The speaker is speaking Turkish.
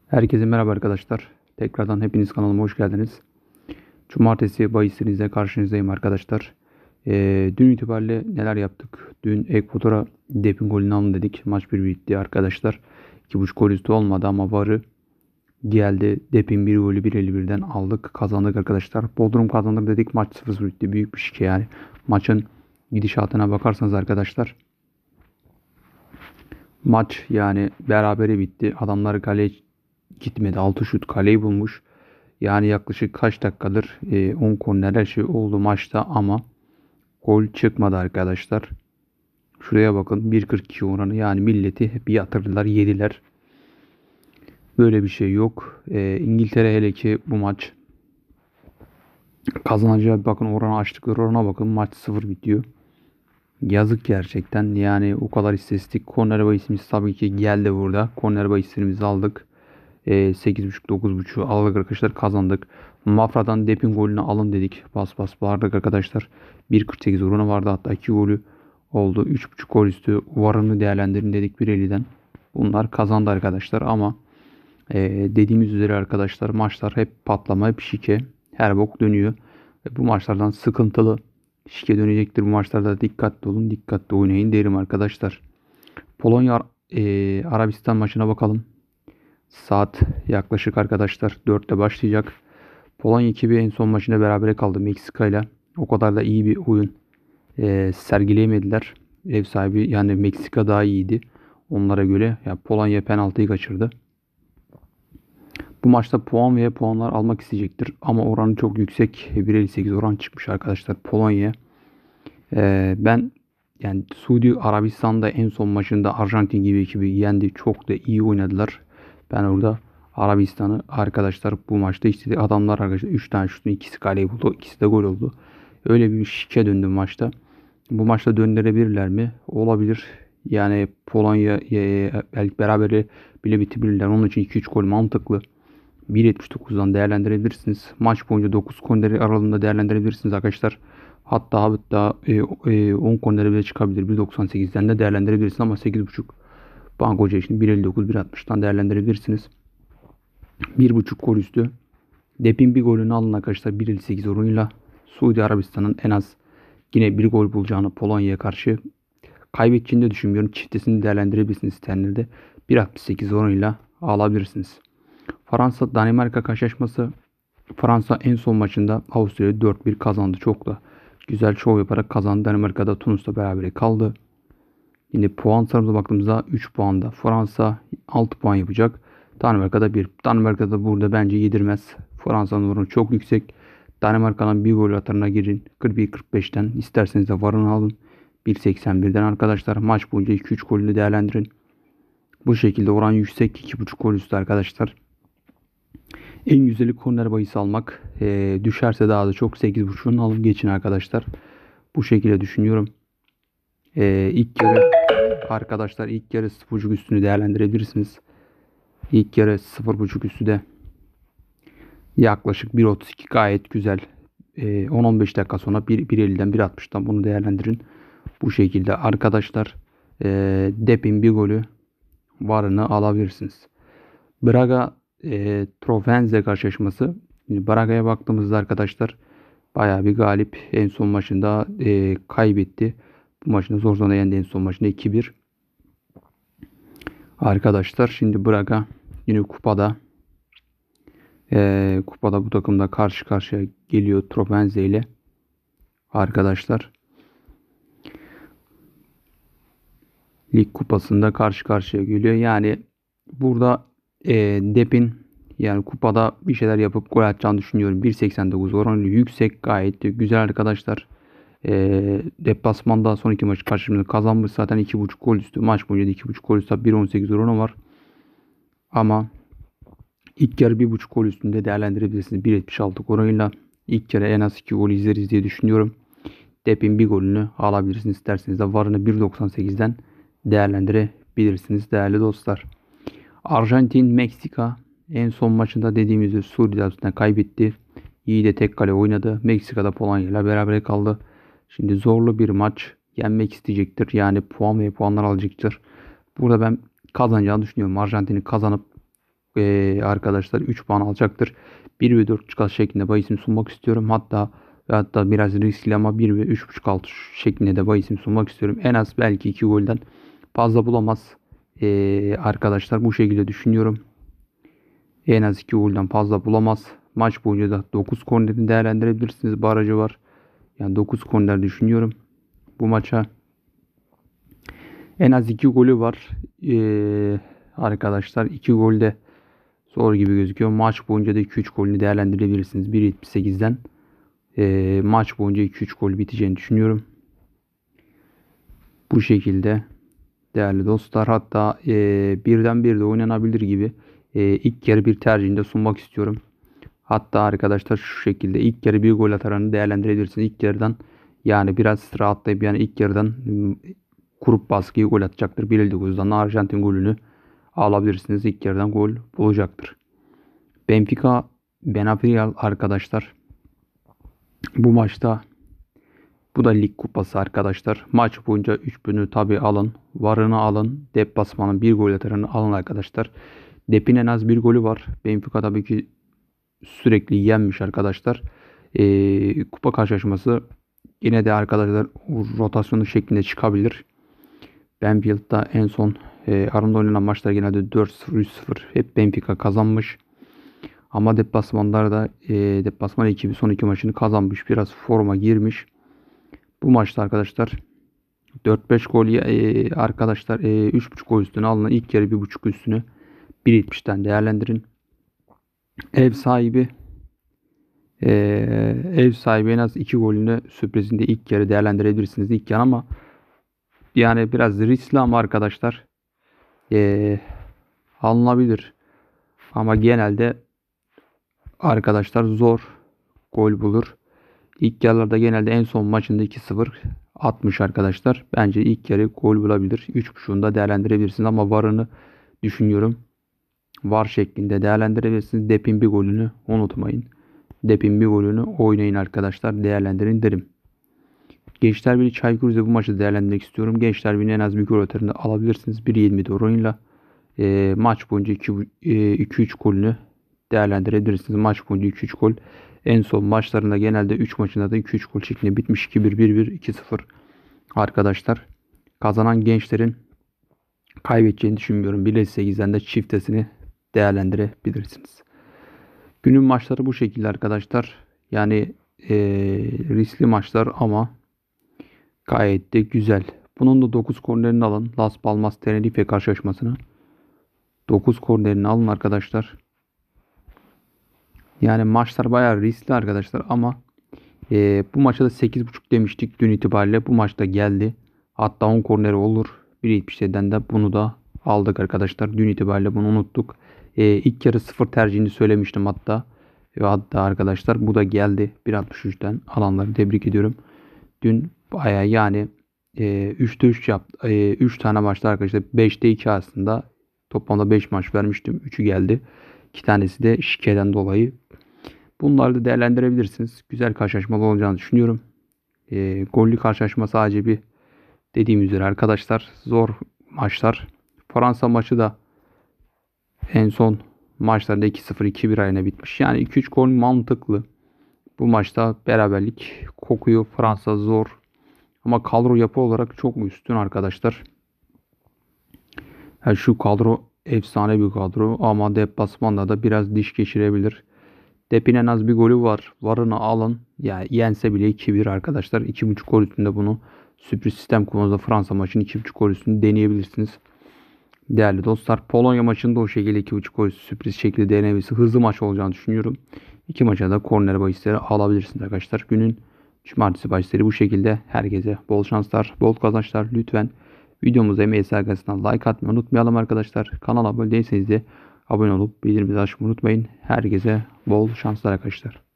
Herkese merhaba arkadaşlar. Tekrardan hepiniz kanalıma hoş geldiniz. Cumartesi bahislerinizle karşınızdayım arkadaşlar. Dün itibariyle neler yaptık? Dün Ekvator'a deping golünü alın dedik. Maç bir bitti arkadaşlar. 2.5 gol üstü olmadı ama varı geldi. Deping bir golü 1.51'den aldık. Kazandık arkadaşlar. Bodrum kazandık dedik. Maç 0-0 bitti. Büyük bir şike yani. Maçın gidişatına bakarsanız arkadaşlar. Maç yani berabere bitti. Adamlar kaleye gitmedi. 6 şut kaleyi bulmuş. Yani yaklaşık kaç dakikadır 10 korner her şey oldu maçta ama gol çıkmadı arkadaşlar. Şuraya bakın 1.42 oranı, yani milleti hep yatırdılar yediler. Böyle bir şey yok. İngiltere hele ki bu maç kazanacağı, bakın oranı açtıkları orana bakın, maç 0 bitiyor. Yazık gerçekten, yani o kadar istatistik. Korner bahisimiz tabii ki geldi burada. Korner bahislerimizi aldık. 8.5 9.5 aldık arkadaşlar, kazandık. Mafra'dan depin golünü alın dedik. Bas bas bağırdık arkadaşlar. 1.48 oranı vardı, hatta 2 golü oldu. 3.5 gol üstü varını değerlendirin dedik 1.50'den. Bunlar kazandı arkadaşlar ama dediğimiz üzere arkadaşlar, maçlar hep patlama, hep şike. Her bok dönüyor. Bu maçlardan sıkıntılı. Şike dönecektir bu maçlarda, dikkatli olun, dikkatli oynayın derim arkadaşlar. Polonya Arabistan maçına bakalım. Saat yaklaşık arkadaşlar 4'te başlayacak. Polonya ekibi en son maçında berabere kaldı Meksika ile. O kadar da iyi bir oyun sergileyemediler. Ev sahibi yani Meksika daha iyiydi onlara göre. Ya Polonya penaltıyı kaçırdı. Bu maçta puan veya puanlar almak isteyecektir. Ama oranı çok yüksek. 1.58 oran çıkmış arkadaşlar Polonya'ya. Ben yani Suudi Arabistan'da en son maçında Arjantin gibi ekibi yendi. Çok da iyi oynadılar. Ben orada Arabistan'ı arkadaşlar bu maçta istedi. Adamlar arkadaşlar 3 tane şutun ikisi kaleyi buldu. İkisi de gol oldu. Öyle bir şike döndü maçta. Bu maçta döndürebilirler mi? Olabilir. Yani Polonya belki berabere bile bitebilirler. Onun için 2-3 gol mantıklı. 1.79'dan değerlendirebilirsiniz. Maç boyunca 9 korneri aralığında değerlendirebilirsiniz arkadaşlar. Hatta 10 kornere bile çıkabilir. 1.98'den de değerlendirebilirsiniz ama 8.5 bank hoca için 1.59 1.60'dan değerlendirebilirsiniz. 1.5 gol üstü. Depin bir golünü alın arkadaşlar 1.58 oranıyla. Suudi Arabistan'ın en az yine bir gol bulacağını Polonya'ya karşı kaybedeceğini de düşünmüyorum. Çiftesini değerlendirebilirsiniz isteyenlerde. 1.68 oranıyla alabilirsiniz. Fransa Danimarka karşılaşması. Fransa en son maçında Avusturya'yı 4-1 kazandı. Çok da güzel şov yaparak kazandı. Danimarka'da Tunus'la beraber kaldı. Yine puan sıralamasına baktığımızda 3 puanda Fransa 6 puan yapacak. Danimarka'da 1. Danimarka'da burada bence yedirmez. Fransa'nın oranı çok yüksek. Danimarka'nın bir gol atarına girin. 41-45'ten isterseniz de varını alın. 1.81'den arkadaşlar maç boyunca 2-3 golünü değerlendirin. Bu şekilde oran yüksek. 2.5 gol üstü arkadaşlar. En güzeli korner bahisi almak. Düşerse daha da çok 8.5'unu alın geçin arkadaşlar. Bu şekilde düşünüyorum. İlk yarı arkadaşlar, ilk yarı 0.5 üstünü değerlendirebilirsiniz. İlk yarı 0.5 üstü de yaklaşık 1.32 gayet güzel. 10-15 dakika sonra 1.50'den 1.60'dan bunu değerlendirin. Bu şekilde arkadaşlar Dep'in bir golü varını alabilirsiniz. Braga Trovense karşılaşması. Şimdi Braga'ya baktığımızda arkadaşlar bayağı bir galip. En son maçında kaybetti. Bu maçında zor zor yendi, en son maçında 2-1. Arkadaşlar şimdi Braga yine kupada bu takımda karşı karşıya geliyor Trovense ile. Arkadaşlar lig kupasında karşı karşıya geliyor. Yani burada Dep'in yani kupada bir şeyler yapıp gol atacağını düşünüyorum. 1.89 oranı yüksek, gayet de güzel arkadaşlar. Deplasmanda son iki maç karşılığında kazanmış zaten, 2.5 gol üstü. Maç boyunca da 2.5 gol üstü, 1.18 oranı var. Ama ilk yarı 1.5 gol üstünde değerlendirebilirsiniz. 1.76 oranıyla ilk yarı en az 2 gol izleriz diye düşünüyorum. Dep'in bir golünü alabilirsiniz. İsterseniz de varını 1.98'den değerlendirebilirsiniz değerli dostlar. Arjantin Meksika en son maçında dediğimiz gibi Suudi Arabistan'da kaybetti. İyi de tek kale oynadı. Meksika'da Polonya ile beraber kaldı. Şimdi zorlu bir maç. Yenmek isteyecektir. Yani puan ve puanlar alacaktır. Burada ben kazanacağını düşünüyorum. Arjantin'in kazanıp arkadaşlar 3 puan alacaktır. 1 ve 4 çıkar şeklinde bahisimi sunmak istiyorum. Hatta biraz riskli ama 1 ve 3.5 alt şeklinde de bahisimi sunmak istiyorum. En az belki 2 golden fazla bulamaz. Arkadaşlar bu şekilde düşünüyorum. En az 2 golden fazla bulamaz. Maç boyunca da 9 kornerini değerlendirebilirsiniz. Barajı var. Yani 9 korner düşünüyorum bu maça. En az 2 golü var. Arkadaşlar 2 golde zor gibi gözüküyor. Maç boyunca da 2-3 golünü değerlendirebilirsiniz. 1.78'den maç boyunca 2-3 gol biteceğini düşünüyorum. Bu şekilde değerli dostlar. Hatta birden bir de oynanabilir gibi ilk yarı bir tercihinde sunmak istiyorum. Hatta arkadaşlar şu şekilde ilk yarı bir gol ataranı değerlendirebilirsiniz. İlk yarıdan yani biraz rahatlayıp yani ilk yarıdan kurup baskıyı gol atacaktır. 1.59'dan Arjantin golünü alabilirsiniz. İlk yarıdan gol bulacaktır. Benfica Benafiel arkadaşlar. Bu maçta bu da lig kupası arkadaşlar. Maç boyunca 3'ünü tabi alın. Varını alın. Deplasmanın bir gol atarını alın arkadaşlar. Dep'in en az bir golü var. Benfica tabii ki sürekli yenmiş arkadaşlar. Kupa karşılaşması yine de arkadaşlar rotasyonu şeklinde çıkabilir. Benfield'da en son arasında oynanan maçlar genelde 4-0, 3-0 hep Benfica kazanmış. Ama deplasmanlarda deplasman ekibi son iki maçını kazanmış. Biraz forma girmiş. Bu maçta arkadaşlar 4-5 gol arkadaşlar 3.5 gol üstüne alın. İlk yarı 1.5 üstünü 1.70'ten değerlendirin. Ev sahibi en az 2 golünü sürprizinde ilk yarı değerlendirebilirsiniz ilk yarı ama yani biraz riskli ama arkadaşlar alınabilir. Ama genelde arkadaşlar zor gol bulur. İlk yarılarda genelde en son maçında 2-0 atmış arkadaşlar. Bence ilk yarı gol bulabilir. 3.5'unu da değerlendirebilirsiniz ama varını düşünüyorum. Var şeklinde değerlendirebilirsiniz. Dep'in bir golünü unutmayın. Dep'in bir golünü oynayın arkadaşlar. Değerlendirin derim. Gençler Birliği Çaykur Rize bu maçı değerlendirmek istiyorum. Gençler Birliği en az bir gol atarını alabilirsiniz. 1.20 oranıyla. Maç boyunca 2-3 golünü değerlendirebilirsiniz. Maç boyunca 2-3 gol. En son maçlarında genelde 3 maçında da 2-3 gol şeklinde bitmiş. 2-1, 1-1, 2-0. Arkadaşlar kazanan gençlerin kaybedeceğini düşünmüyorum. 1.8'den de çiftesini değerlendirebilirsiniz. Günün maçları bu şekilde arkadaşlar. Yani riskli maçlar ama gayet de güzel. Bunun da 9 kornerini alın. Las Palmas Tenerife karşılaşmasını. 9 kornerini alın arkadaşlar. Yani maçlar bayağı riskli arkadaşlar ama bu maçta da 8.5 demiştik dün itibariyle. Bu maçta geldi. Hatta 10 korneri olur. 1.77'den de bunu da aldık arkadaşlar. Dün itibariyle bunu unuttuk. İlk yarı 0 tercihini söylemiştim hatta. Ve hatta arkadaşlar bu da geldi. 1.63'ten alanları tebrik ediyorum. Dün bayağı yani 3'te 3 yaptı. 3 tane maçta arkadaşlar 5'te 2 aslında. Toplamda 5 maç vermiştim. 3'ü geldi. 2 tanesi de şikeden dolayı. Bunları da değerlendirebilirsiniz. Güzel karşılaşmalı olacağını düşünüyorum. Gollü karşılaşma sadece bir dediğim üzere arkadaşlar zor maçlar. Fransa maçı da en son maçlarda 2-0 2-1 ayına bitmiş. Yani 2-3 gol mantıklı. Bu maçta beraberlik kokuyor. Fransa zor. Ama kadro yapı olarak çok üstün arkadaşlar. Yani şu kadro efsane bir kadro ama deplasmanda da biraz diş geçirebilir. Dep'in en az bir golü var. Varını alın. Yani yense bile 2-1 arkadaşlar. 2.5 gol üstünde bunu sürpriz sistem kullanımında Fransa maçının 2.5 gol üstünde deneyebilirsiniz. Değerli dostlar Polonya maçında o şekilde 2.5 gol sürpriz şekilde deneyebilirsiniz. Hızlı maç olacağını düşünüyorum. İki maça da korner bahisleri alabilirsiniz arkadaşlar. Günün cumartesi bahisleri bu şekilde. Herkese bol şanslar, bol kazançlar. Lütfen videomuza MSI arkasından like atmayı unutmayalım arkadaşlar. Kanala abone değilseniz de abone olup bildirimleri açmayı unutmayın. Herkese bol şanslar arkadaşlar.